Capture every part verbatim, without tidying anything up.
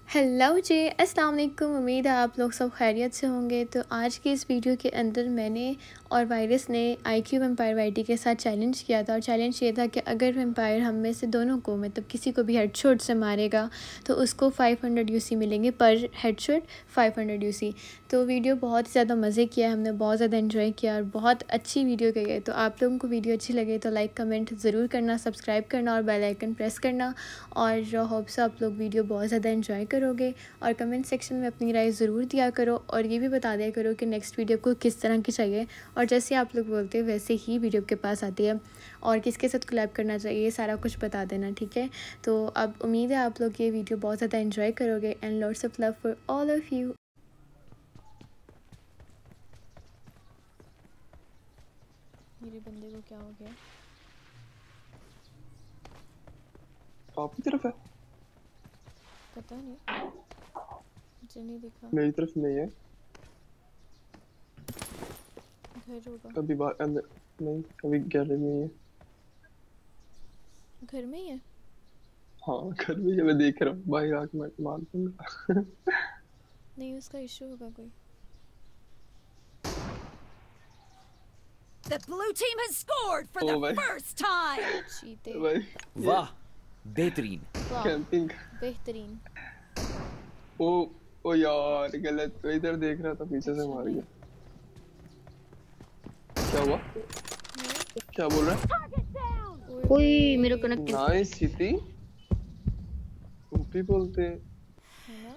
Hello जी, अस्सलाम वालेकुम। उम्मीद है आप लोग सब खैरियत से होंगे। तो आज की इस वीडियो के अंदर मैंने और वायरस ने आईक्यू वेम्पायर वाईटी के साथ चैलेंज किया था और चैलेंज ये था कि अगर वेम्पायर हम में से दोनों को मतलब किसी को भी हेडशॉट से मारेगा तो उसको फाइव हंड्रेड यूसी मिलेंगे पर हेडशॉट फाइव हंड्रेड यूसी। तो वीडियो बहुत ही ज़्यादा मज़े किया, हमने बहुत ज़्यादा इन्जॉय किया और बहुत अच्छी वीडियो गई है। तो आप लोगों को वीडियो अच्छी लगे तो लाइक कमेंट ज़रूर करना, सब्सक्राइब करना और बेल आइकन प्रेस करना। और होप्स आप लोग वीडियो बहुत ज़्यादा इन्जॉय करोगे और कमेंट सेक्शन में अपनी राय ज़रूर दिया करो और ये भी बता दिया करो कि नेक्स्ट वीडियो को किस तरह की चाहिए और जैसे आप लोग बोलते हैं वैसे ही वीडियो के पास आती है और किसके साथ कोलैब करना चाहिए ये सारा कुछ बता देना, ठीक है। तो अब उम्मीद है आप लोग ये वीडियो बहुत ज़्यादा इन्जॉय करोगे and lots of love for all of you. मेरे बंदे को क्या हो गया? आपकी तरफ है? पता नहीं, मुझे नहीं दिखा। मेरी तरफ नहीं है। घर होगा। कभी बाहर अंदर नहीं, कभी गैलरी में ही है। घर में ही है? हाँ घर में जब मैं देख रहा हूँ बाहर आके मैं मार दूंगा। नहीं, उसका इशू होगा कोई। The blue team has scored for the first time. चीते। वाह बेहतरीन। कैंपिंग बेहतरीन। ओ ओ यार गलत, तो इधर देख रहा था पीछे से मार गया। क्या हुआ? क्या बोल रहा है? कोई मेरे कनेक्ट नाइस सिटी ऊपी बोलते हैं है ना।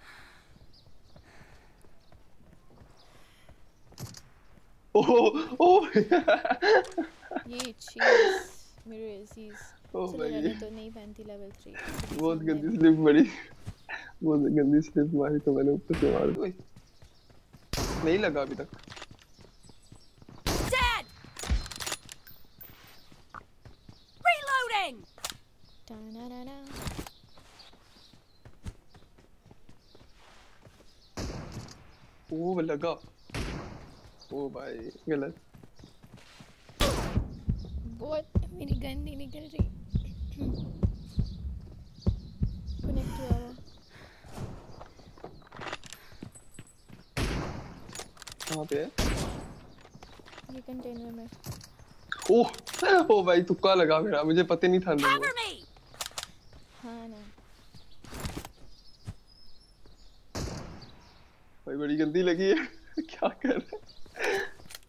ओह ओह ये चीज मेरे अजीज ओह भाई तो नहीं पहनती लेवल थ्री। बहुत गंदी स्लिप पड़ी, बहुत गंदी स्लिप मारी तो मैंने ऊपर से मार दी। नहीं लगा अभी तक। Reloading. ओह लगा। ओ भाई गलत। बहुत मेरी गन नहीं निकल रही। कनेक्ट हुआ हुआ। कहाँ पे है? ये कंटेनर में। ओह ओ भाई तुक्का लगा मेरा, मुझे पता नहीं था। Cover me. हाँ ना। भाई बड़ी गंदी लगी है। क्या कर रहे हैं?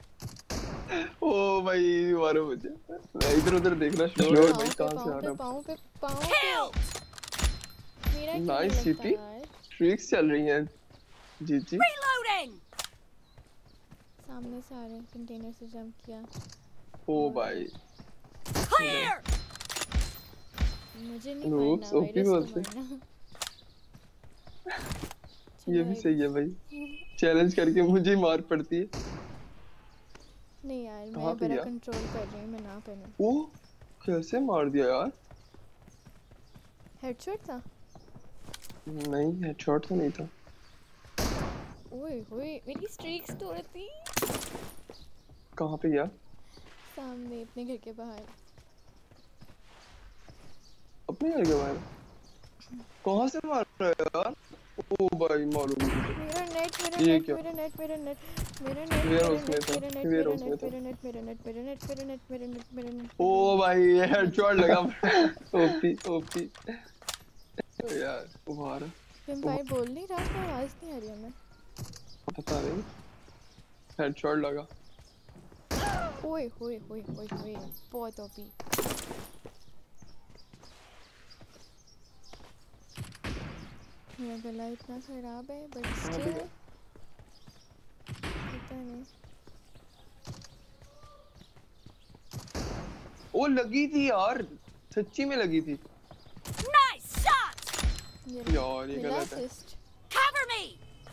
ओ भाई मारो मुझे। मैं इधर उधर देखना शुरू हो गया भाई, कहाँ से आ रहा है? पाँव पे पाँव पे। मेरा क्यों नाइस नहीं सिटी लगता यार? ट्रिक्स चल रही हैं जी जी। Reloading. सामने से आ रहे हैं, कंटेनर से जंप किया। ओ भाई Clear. मुझे नहीं रूप्स मारना, ओपी वायरस को बोलते। मारना। ये भी सही है भाई, चैलेंज करके मुझे ही मार पड़ती है। नहीं यार मैं बड़ा कंट्रोल कर रही हूँ, मैं ना पहनूं। ओ कैसे मार दिया यार? हेडशॉट था? नहीं हेडशॉट तो नहीं था। ओए ओए मेरी स्ट्रीक्स तोड़ती। कहाँ पे गया? सामने अपने घर के बाहर। अपने घर के बाहर? कहाँ से मार रहा है यार? ओ भाई मारो मुझे। मेरा नेट मेरा ये नेट क्या? मेरा नेट मेरा नेट मेरा नेट वेयर हाउस में था, मेरा नेट वेयर मेरा हाउस में नेट था। मेरा नेट मेरा नेट मेरा नेट मेरा नेट मेरा नेट मेरा नेट ओ भाई ये हेडशॉट लगा। ओपी ओपी यार बाहर वेम्पायर बोल नहीं रहा, उसका आवाज नहीं आ रही हमें। पता नहीं, हेडशॉट लगा। ओए ओए ओए ओए ओए बहुत ओपी। मेरा गला इतना खराब है बट स्टिल पता नहीं। ओ लगी थी यार, सच्ची में लगी थी। Nice shot. यार ये गलत है। Cover me.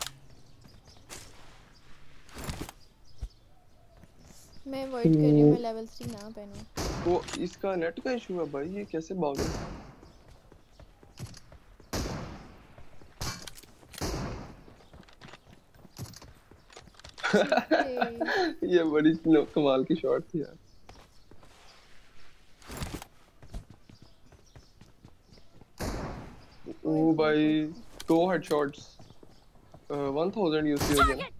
मैं अवॉइड कर रही हूँ, मैं लेवल थ्री ना पहनूं। वो इसका नेट का इशू है भाई, ये कैसे भाग रहा है? ये बड़ी कमाल की शॉट थी यार। ओ भाई दो हेडशॉट्स one thousand यूसी हो गया।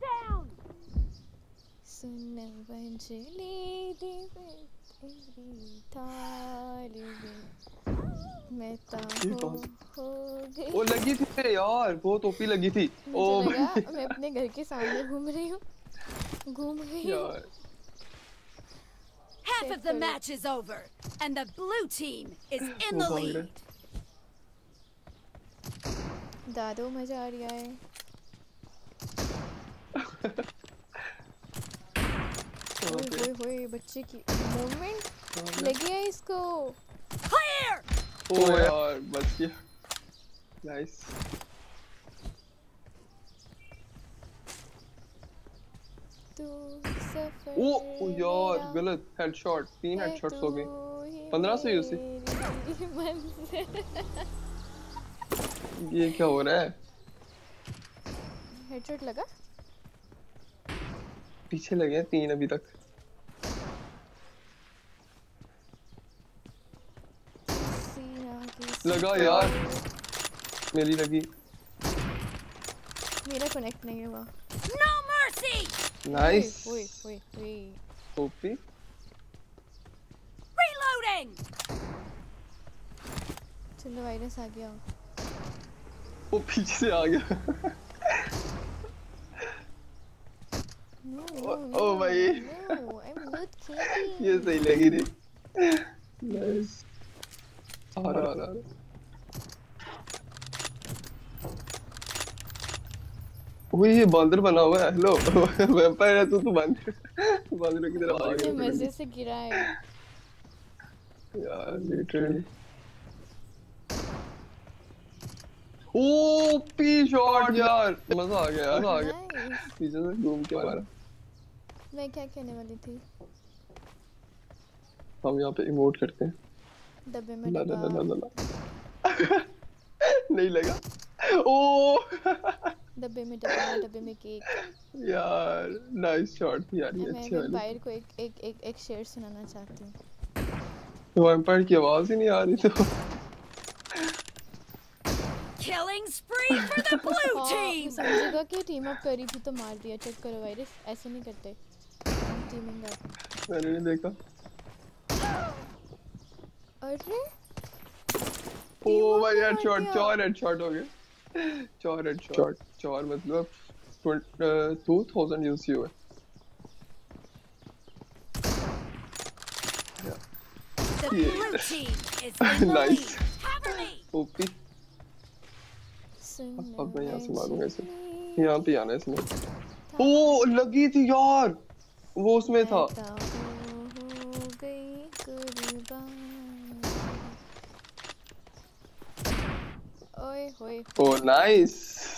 सुन बंजली दिल तेरी थाल में मैं ताहो हो गई। वो लगी थी यार, बहुत ओपी लगी थी। मुझे लगा मैं अपने घर के सामने घूम रही हूँ, घूम रही हूँ। Half of the match is over, and the blue team is in the lead. दादो मजा आ रहा है। ओए ओए बच्चे की मूवमेंट लगी है इसको। Clear. ओ यार बच गया, नाइस। ओ ओ यार गलत हेडशॉट, तीन हेडशॉट्स हो गए। पंद्रह सौ यूसी। ये क्या हो रहा है? हेडशॉट लगा? पीछे लगे हैं तीन अभी तक। लगा यार, मेरी लगी। मेरा कनेक्ट नहीं हुआ। No mercy. नाइस। ओए ओए ओए ओपी। Reloading. चलो वायरस आ गया। वो पीछे से आ गया। No, no, no, ओ भाई no, I'm not kidding. ये सही लगी थी। नाइस। आ रहा आ रहा। ओए ये बांदर बना हुआ है। हेलो वैम्पायर है तू, तो बांदर बांदर की तरह आ गया। मजे से गिरा है यार लिटरली। ओ पी शॉट यार, मजा आ गया, मजा आ गया। पीछे से घूम के मारा। मैं क्या कहने वाली थी? हम यहाँ पे इमोट करते हैं। डब्बे में ला ला डब्बा। ला ला ला। नहीं लगा। ओ डब्बे में डब्बा, डब्बे में केक। यार नाइस शॉट यार, ये मैं अच्छी वाली। वैम्पायर को एक एक एक एक शेर सुनाना चाहती हूँ। वैम्पायर की आवाज ही नहीं आ रही तो। Killing spree for the blue team. समझेगा कि टीम अप करी थी तो मार दिया। चेक करो वायरस, ऐसे नहीं करते टीमिंग अप। मैंने नहीं देखा। अरे ओ भाई हेडशॉट, चार हेडशॉट हो गए। चार हेडशॉट, चार मतलब two thousand यूसी हुए। The blue team is in the lead. Cover me. OP. अब मैं यहाँ से मारूंगा इसे। यहाँ पे आना है इसमें। ओ लगी थी यार, वो उसमें था। ओए होए। ओ नाइस।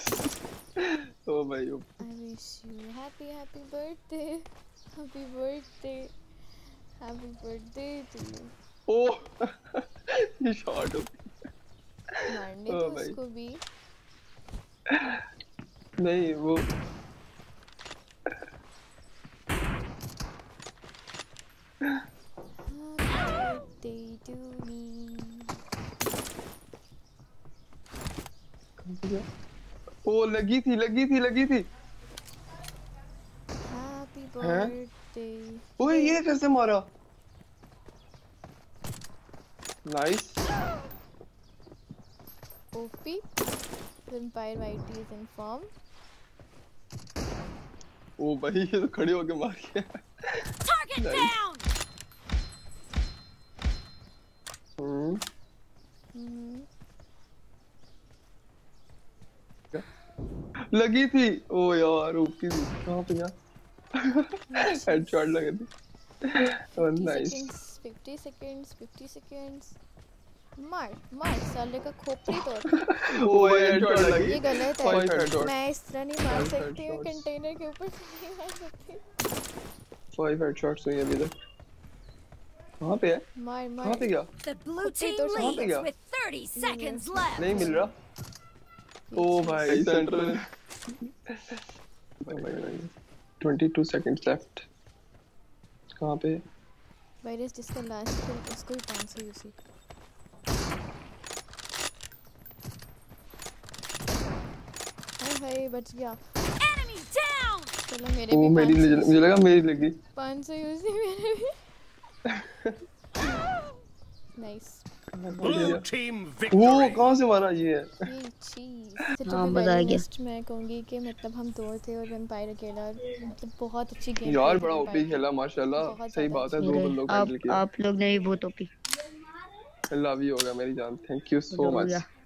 ओ भाई ओ। I wish you happy happy birthday, happy birthday, happy birthday to you. ओ ये शॉट हो। मारने तो उसको भी। नहीं वो birthday to me. ओ लगी थी लगी थी लगी थी। Happy birthday. ओए ये कैसे मारा? Nice. O P. Vampire Whitey is in form. ओ भाई ये तो खड़े होके मार के। Target down. हम्म। हम्म। लगी थी। ओ यार ओपी थी। कहाँ पे गया? हेडशॉट लगी थी। Oh nice. fifty seconds, fifty seconds. मार मार साले का खोपड़ी तोड़। ओ हेडशॉट लगी। ये गलत है। हेडशॉट। मैं इस तरह नहीं मार सकती हूँ, कंटेनर के ऊपर नहीं मार सकती। फाइव हेडशॉट्स हुई अभी तक। कहाँ पे है? मार मार। कहाँ पे गया? The blue team leads with thirty seconds left. नहीं मिल रहा। ओ भाई सेंट्रल। twenty-two seconds left. कहाँ पे? वायरस जिसका लास्ट किल उसको ही पाँच सौ यूसी। हाय बच गया। Enemy down. चलो मेरे वो भी मेरी मुझे लगा मेरी लगी। पाँच सौ यूज नहीं मेरे भी। नाइस। Blue team वो victory. कहाँ से मारा ये है? ये चीज हाँ, मजा आ गया। मैं कहूँगी कि मतलब हम दो थे और वैम्पायर अकेला, मतलब बहुत अच्छी गेम यार बड़ा ओपी खेला माशाल्लाह। बहुत सही ज्यादा बात है, दो मेरे बंदों को आप हैंडल किया। आप लोग ने भी बहुत ओपी लव यू हो गया मेरी जान, थैंक यू सो हो मच। गया।